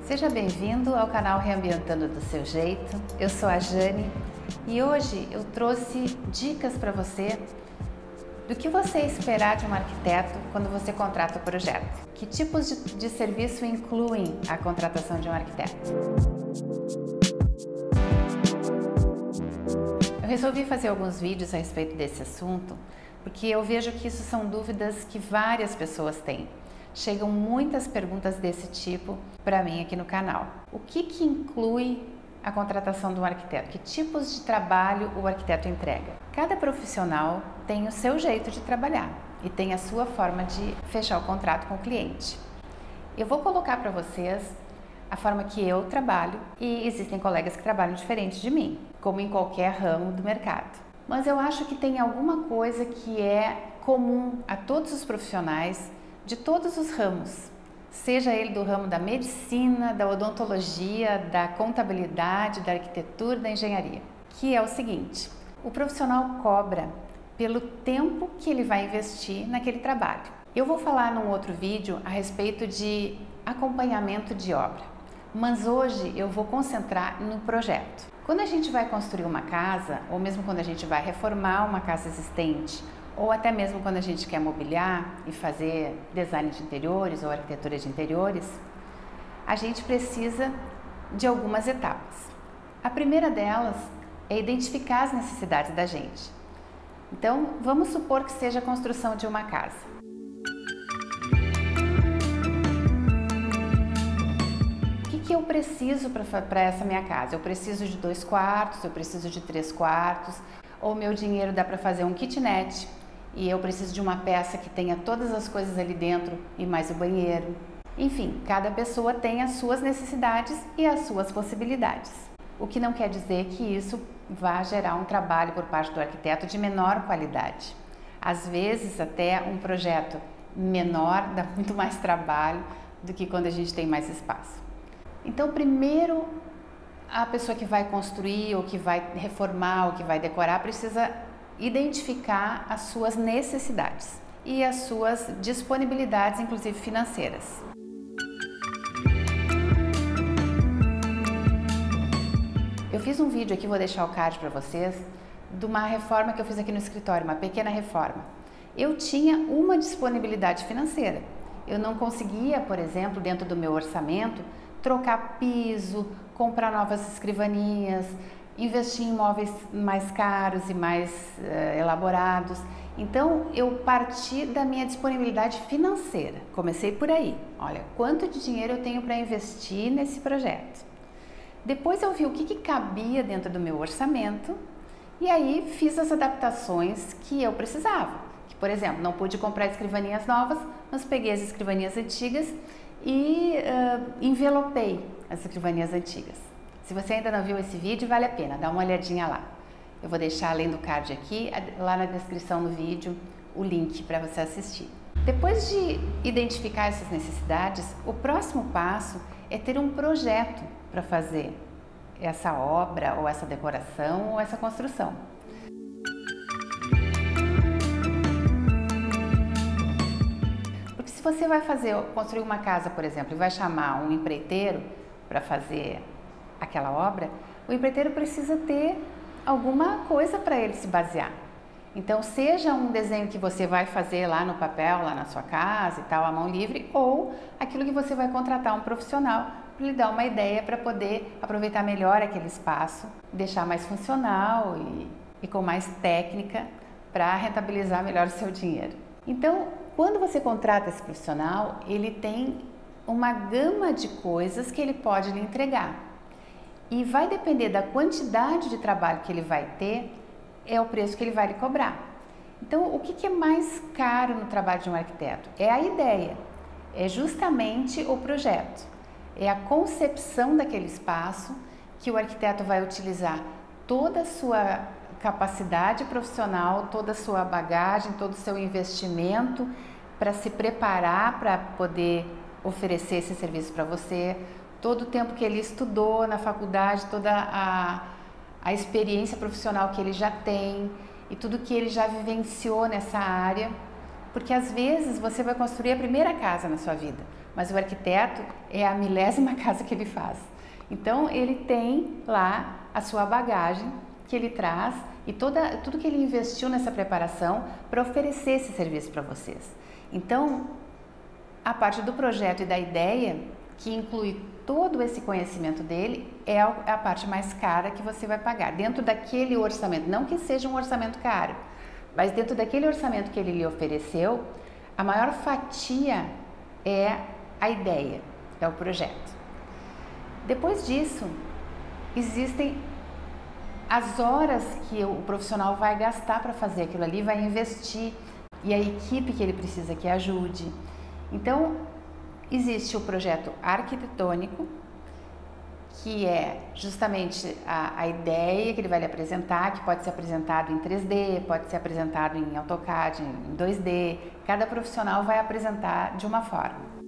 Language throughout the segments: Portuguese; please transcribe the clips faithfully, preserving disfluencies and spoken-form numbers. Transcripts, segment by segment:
Seja bem-vindo ao canal Reambientando do Seu Jeito. Eu sou a Jane e hoje eu trouxe dicas para você do que você esperar de um arquiteto quando você contrata o projeto. Que tipos de, de serviço incluem a contratação de um arquiteto? Eu resolvi fazer alguns vídeos a respeito desse assunto porque eu vejo que isso são dúvidas que várias pessoas têm. Chegam muitas perguntas desse tipo para mim aqui no canal. O que que inclui a contratação de um arquiteto? Que tipos de trabalho o arquiteto entrega? Cada profissional tem o seu jeito de trabalhar e tem a sua forma de fechar o contrato com o cliente. Eu vou colocar para vocês a forma que eu trabalho e existem colegas que trabalham diferente de mim, como em qualquer ramo do mercado. Mas eu acho que tem alguma coisa que é comum a todos os profissionais de todos os ramos, seja ele do ramo da medicina, da odontologia, da contabilidade, da arquitetura, da engenharia, que é o seguinte: o profissional cobra pelo tempo que ele vai investir naquele trabalho. Eu vou falar num outro vídeo a respeito de acompanhamento de obra, mas hoje eu vou concentrar no projeto. Quando a gente vai construir uma casa, ou mesmo quando a gente vai reformar uma casa existente, ou até mesmo quando a gente quer mobiliar e fazer design de interiores ou arquitetura de interiores, a gente precisa de algumas etapas. A primeira delas é identificar as necessidades da gente. Então, vamos supor que seja a construção de uma casa. O que que eu preciso para essa minha casa? Eu preciso de dois quartos, eu preciso de três quartos, ou meu dinheiro dá para fazer um kitnet, e eu preciso de uma peça que tenha todas as coisas ali dentro e mais o banheiro. Enfim, cada pessoa tem as suas necessidades e as suas possibilidades. O que não quer dizer que isso vá gerar um trabalho por parte do arquiteto de menor qualidade. Às vezes, até um projeto menor dá muito mais trabalho do que quando a gente tem mais espaço. Então, primeiro, a pessoa que vai construir, ou que vai reformar, ou que vai decorar, precisa identificar as suas necessidades e as suas disponibilidades, inclusive financeiras. Eu fiz um vídeo aqui, vou deixar o card para vocês, de uma reforma que eu fiz aqui no escritório, uma pequena reforma. Eu tinha uma disponibilidade financeira. Eu não conseguia, por exemplo, dentro do meu orçamento, trocar piso, comprar novas escrivaninhas, investir em móveis mais caros e mais uh, elaborados. Então, eu parti da minha disponibilidade financeira. Comecei por aí. Olha, quanto de dinheiro eu tenho para investir nesse projeto. Depois eu vi o que, que cabia dentro do meu orçamento e aí fiz as adaptações que eu precisava. Que, por exemplo, não pude comprar escrivaninhas novas, mas peguei as escrivaninhas antigas e uh, envelopei as escrivaninhas antigas. Se você ainda não viu esse vídeo, vale a pena, dá uma olhadinha lá. Eu vou deixar além do card aqui, lá na descrição do vídeo, o link para você assistir. Depois de identificar essas necessidades, o próximo passo é ter um projeto para fazer essa obra, ou essa decoração, ou essa construção. Porque se você vai fazer, construir uma casa, por exemplo, e vai chamar um empreiteiro para fazer aquela obra, o empreiteiro precisa ter alguma coisa para ele se basear. Então, seja um desenho que você vai fazer lá no papel, lá na sua casa e tal, à mão livre, ou aquilo que você vai contratar um profissional para lhe dar uma ideia para poder aproveitar melhor aquele espaço, deixar mais funcional e, e com mais técnica para rentabilizar melhor o seu dinheiro. Então, quando você contrata esse profissional, ele tem uma gama de coisas que ele pode lhe entregar. E vai depender da quantidade de trabalho que ele vai ter, é o preço que ele vai lhe cobrar. Então, o que que é mais caro no trabalho de um arquiteto? É a ideia, é justamente o projeto, é a concepção daquele espaço que o arquiteto vai utilizar toda a sua capacidade profissional, toda a sua bagagem, todo o seu investimento para se preparar para poder oferecer esse serviço para você, todo o tempo que ele estudou na faculdade, toda a, a experiência profissional que ele já tem e tudo que ele já vivenciou nessa área, porque às vezes você vai construir a primeira casa na sua vida, mas o arquiteto é a milésima casa que ele faz. Então ele tem lá a sua bagagem que ele traz e toda, tudo que ele investiu nessa preparação para oferecer esse serviço para vocês. Então, a parte do projeto e da ideia, que inclui todo esse conhecimento dele, é a parte mais cara que você vai pagar, dentro daquele orçamento. Não que seja um orçamento caro, mas dentro daquele orçamento que ele lhe ofereceu, a maior fatia é a ideia, é o projeto. Depois disso, existem as horas que o profissional vai gastar para fazer aquilo ali, vai investir, e a equipe que ele precisa que ajude. Então, existe o projeto arquitetônico, que é justamente a, a ideia que ele vai lhe apresentar, que pode ser apresentado em três D, pode ser apresentado em AutoCAD, em dois D. Cada profissional vai apresentar de uma forma.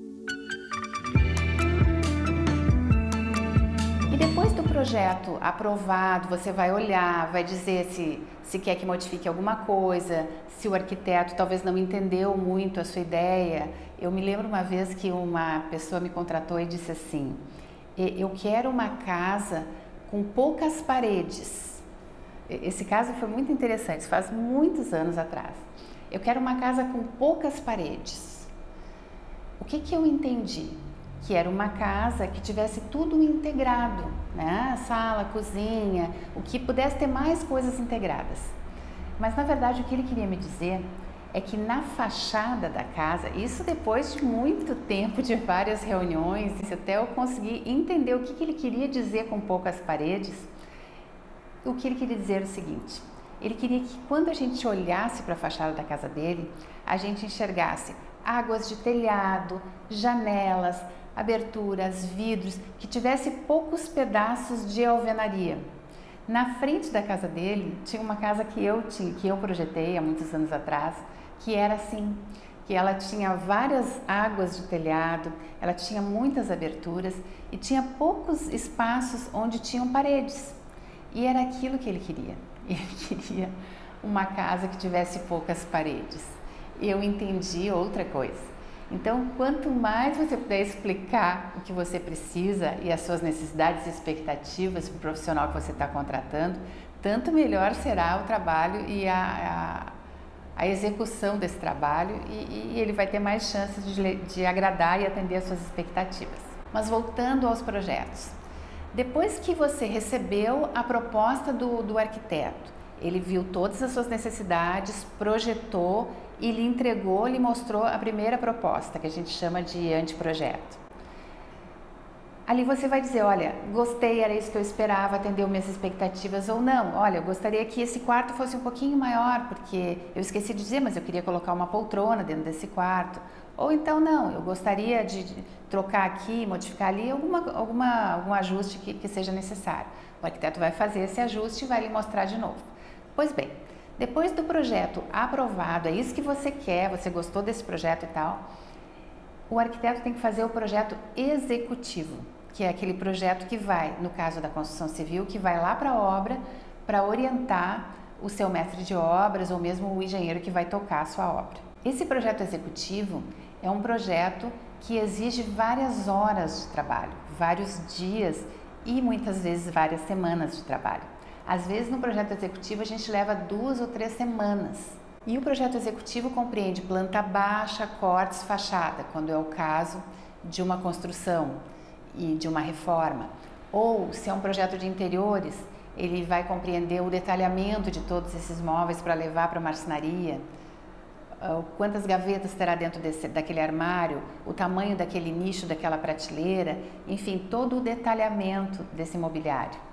E depois do projeto aprovado, você vai olhar, vai dizer se, se quer que modifique alguma coisa, se o arquiteto talvez não entendeu muito a sua ideia. Eu me lembro uma vez que uma pessoa me contratou e disse assim: eu quero uma casa com poucas paredes. Esse caso foi muito interessante, faz muitos anos atrás. Eu quero uma casa com poucas paredes. O que que eu entendi? Que era uma casa que tivesse tudo integrado, né? Sala, cozinha, o que pudesse ter mais coisas integradas. Mas na verdade o que ele queria me dizer é que na fachada da casa, isso depois de muito tempo, de várias reuniões, até eu conseguir entender o que, que ele queria dizer com poucas paredes. O que ele queria dizer era o seguinte: ele queria que quando a gente olhasse para a fachada da casa dele, a gente enxergasse águas de telhado, janelas, aberturas, vidros, que tivesse poucos pedaços de alvenaria. Na frente da casa dele tinha uma casa que eu tinha, que eu projetei há muitos anos atrás, que era assim, que ela tinha várias águas de telhado, ela tinha muitas aberturas e tinha poucos espaços onde tinham paredes. E era aquilo que ele queria. Ele queria uma casa que tivesse poucas paredes. E eu entendi outra coisa. Então, quanto mais você puder explicar o que você precisa e as suas necessidades e expectativas para o profissional que você está contratando, tanto melhor será o trabalho e a, a, a execução desse trabalho e, e ele vai ter mais chances de, de agradar e atender as suas expectativas. Mas voltando aos projetos, depois que você recebeu a proposta do, do arquiteto, ele viu todas as suas necessidades, projetou e lhe entregou, lhe mostrou a primeira proposta, que a gente chama de anteprojeto. Ali você vai dizer: olha, gostei, era isso que eu esperava, atendeu minhas expectativas, ou não, olha, eu gostaria que esse quarto fosse um pouquinho maior, porque eu esqueci de dizer, mas eu queria colocar uma poltrona dentro desse quarto. Ou então não, eu gostaria de trocar aqui, modificar ali, alguma, alguma, algum ajuste que, que seja necessário. O arquiteto vai fazer esse ajuste e vai lhe mostrar de novo. Pois bem, depois do projeto aprovado, é isso que você quer, você gostou desse projeto e tal, o arquiteto tem que fazer o projeto executivo, que é aquele projeto que vai, no caso da construção civil, que vai lá para a obra para orientar o seu mestre de obras ou mesmo o engenheiro que vai tocar a sua obra. Esse projeto executivo é um projeto que exige várias horas de trabalho, vários dias e muitas vezes várias semanas de trabalho. Às vezes no projeto executivo a gente leva duas ou três semanas. E o projeto executivo compreende planta baixa, cortes, fachada, quando é o caso de uma construção e de uma reforma. Ou se é um projeto de interiores, ele vai compreender o detalhamento de todos esses móveis para levar para a marcenaria, quantas gavetas terá dentro desse, daquele armário, o tamanho daquele nicho, daquela prateleira, enfim, todo o detalhamento desse mobiliário.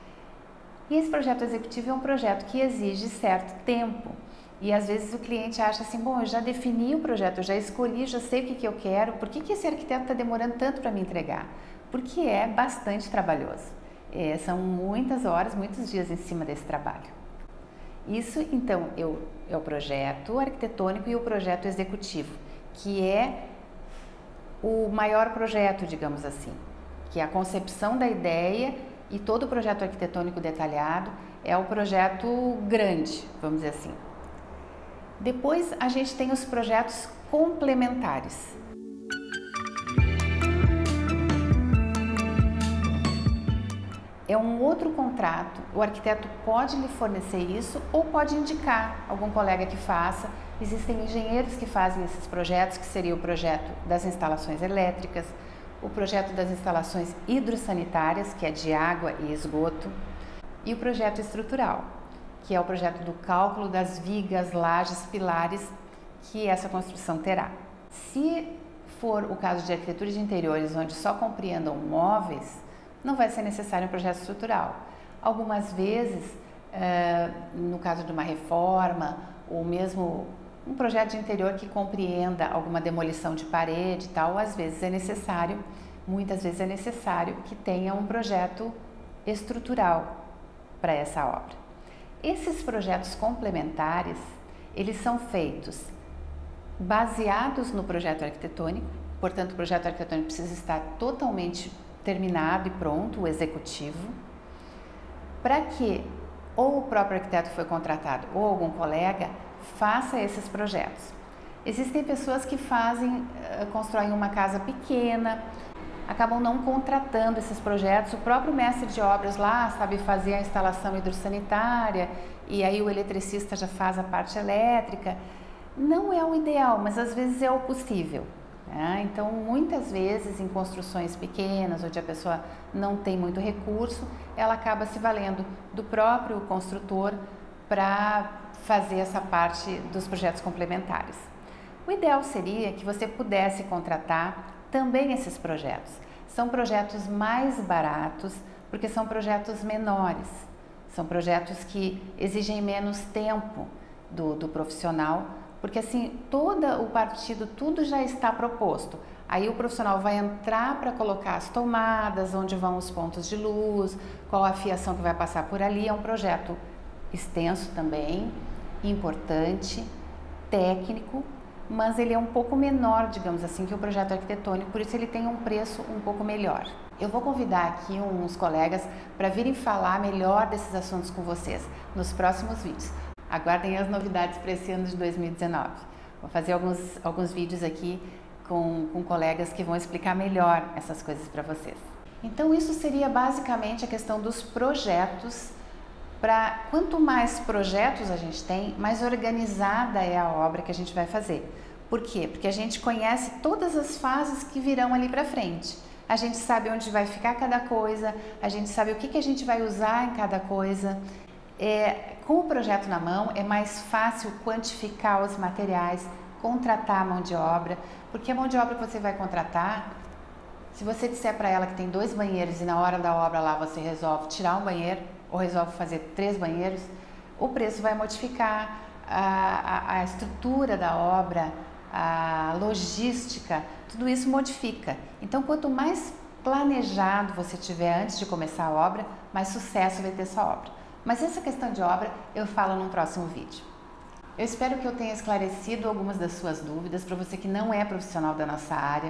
E esse projeto executivo é um projeto que exige certo tempo. E às vezes o cliente acha assim: bom, eu já defini o projeto, eu já escolhi, já sei o que, que eu quero, por que, que esse arquiteto está demorando tanto para me entregar? Porque é bastante trabalhoso. É, são muitas horas, muitos dias em cima desse trabalho. Isso, então, eu, é o projeto arquitetônico e o projeto executivo, que é o maior projeto, digamos assim, que é a concepção da ideia. E todo o projeto arquitetônico detalhado é o projeto grande, vamos dizer assim. Depois a gente tem os projetos complementares. outro contrato, o arquiteto pode lhe fornecer isso ou pode indicar algum colega que faça. Existem engenheiros que fazem esses projetos, que seria o projeto das instalações elétricas, o projeto das instalações hidrossanitárias, que é de água e esgoto, e o projeto estrutural, que é o projeto do cálculo das vigas, lajes, pilares que essa construção terá. Se for o caso de arquitetura de interiores, onde só compreendam móveis, não vai ser necessário um projeto estrutural. Algumas vezes, uh, no caso de uma reforma, ou mesmo um projeto de interior que compreenda alguma demolição de parede e tal, às vezes é necessário, muitas vezes é necessário que tenha um projeto estrutural para essa obra. Esses projetos complementares, eles são feitos baseados no projeto arquitetônico, portanto o projeto arquitetônico precisa estar totalmente terminado e pronto, o executivo, para que ou o próprio arquiteto que foi contratado ou algum colega faça esses projetos. Existem pessoas que fazem, constroem uma casa pequena, acabam não contratando esses projetos, o próprio mestre de obras lá sabe fazer a instalação hidrossanitária e aí o eletricista já faz a parte elétrica. Não é o ideal, mas às vezes é o possível. É, então, muitas vezes em construções pequenas, onde a pessoa não tem muito recurso, ela acaba se valendo do próprio construtor para fazer essa parte dos projetos complementares. O ideal seria que você pudesse contratar também esses projetos. São projetos mais baratos, porque são projetos menores, são projetos que exigem menos tempo do, do profissional, porque assim, todo o partido, tudo já está proposto. Aí o profissional vai entrar para colocar as tomadas, onde vão os pontos de luz, qual a fiação que vai passar por ali. É um projeto extenso também, importante, técnico, mas ele é um pouco menor, digamos assim, que o projeto arquitetônico, por isso ele tem um preço um pouco melhor. Eu vou convidar aqui uns colegas para virem falar melhor desses assuntos com vocês nos próximos vídeos. Aguardem as novidades para esse ano de dois mil e dezenove. Vou fazer alguns, alguns vídeos aqui com, com colegas que vão explicar melhor essas coisas para vocês. Então isso seria basicamente a questão dos projetos. Para quanto mais projetos a gente tem, mais organizada é a obra que a gente vai fazer. Por quê? Porque a gente conhece todas as fases que virão ali para frente. A gente sabe onde vai ficar cada coisa, a gente sabe o que, que a gente vai usar em cada coisa. É, com o projeto na mão é mais fácil quantificar os materiais, contratar a mão de obra, porque a mão de obra que você vai contratar, se você disser para ela que tem dois banheiros e na hora da obra lá você resolve tirar um banheiro ou resolve fazer três banheiros, o preço vai modificar, a, a, a estrutura da obra, a logística, tudo isso modifica. Então, quanto mais planejado você tiver antes de começar a obra, mais sucesso vai ter sua obra. Mas essa questão de obra eu falo num próximo vídeo. Eu espero que eu tenha esclarecido algumas das suas dúvidas para você que não é profissional da nossa área,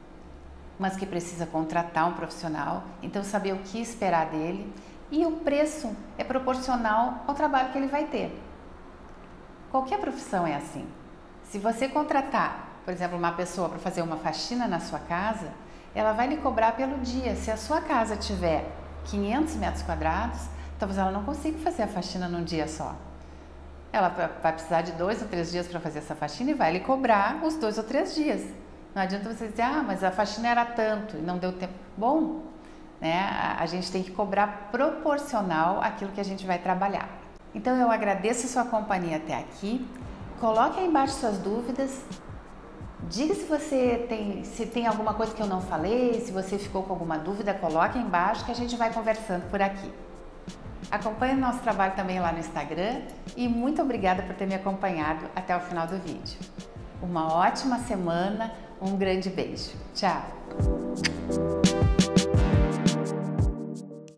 mas que precisa contratar um profissional, então saber o que esperar dele, e o preço é proporcional ao trabalho que ele vai ter. Qualquer profissão é assim. Se você contratar, por exemplo, uma pessoa para fazer uma faxina na sua casa, ela vai lhe cobrar pelo dia. Se a sua casa tiver quinhentos metros quadrados, talvez ela não consiga fazer a faxina num dia só. Ela vai precisar de dois ou três dias para fazer essa faxina e vai lhe cobrar os dois ou três dias. Não adianta você dizer, ah, mas a faxina era tanto e não deu tempo. Bom, né? A gente tem que cobrar proporcional àquilo que a gente vai trabalhar. Então eu agradeço a sua companhia até aqui. Coloque aí embaixo suas dúvidas. Diga se você tem, se tem alguma coisa que eu não falei, se você ficou com alguma dúvida, coloque aí embaixo que a gente vai conversando por aqui. Acompanhe o nosso trabalho também lá no Instagram e muito obrigada por ter me acompanhado até o final do vídeo. Uma ótima semana, um grande beijo. Tchau!